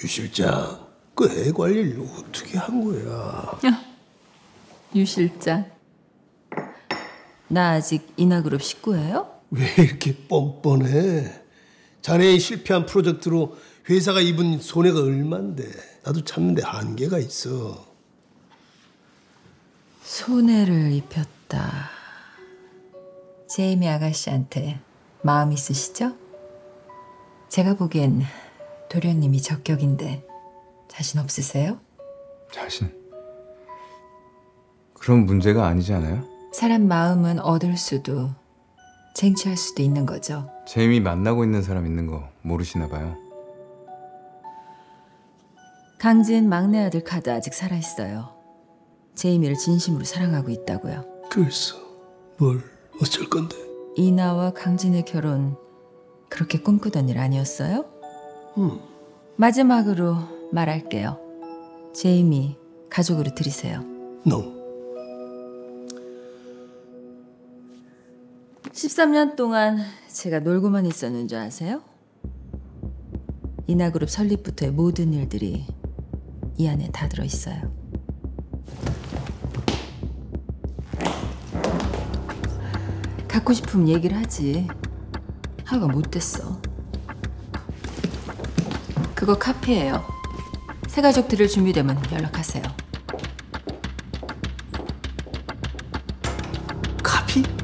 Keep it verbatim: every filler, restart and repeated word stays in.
유 실장, 그 애 관리를 어떻게 한 거야? 유 실장, 나 아직 인하그룹 식구예요? 왜 이렇게 뻔뻔해? 자네의 실패한 프로젝트로 회사가 입은 손해가 얼만데. 나도 참는데 한계가 있어. 손해를 입혔다. 제이미 아가씨한테 마음 있으시죠? 제가 보기엔 도련님이 적격인데 자신 없으세요? 자신? 그런 문제가 아니지 않아요? 사람 마음은 얻을 수도 쟁취할 수도 있는 거죠. 제이미 만나고 있는 사람 있는 거 모르시나 봐요. 강진 막내 아들 카드 아직 살아있어요. 제이미를 진심으로 사랑하고 있다고요. 그래서 뭘 어쩔 건데? 이나와 강진의 결혼 그렇게 꿈꾸던 일 아니었어요? 음. 마지막으로 말할게요. 제이미 가족으로 들이세요. No. 십삼 년 동안 제가 놀고만 있었는 줄 아세요? 이나그룹 설립부터의 모든 일들이 이 안에 다 들어있어요. 갖고 싶으면 얘기를 하지. 하루가 못 됐어. 그거 카피예요. 새 가족 들을 준비되면 연락하세요. 카피?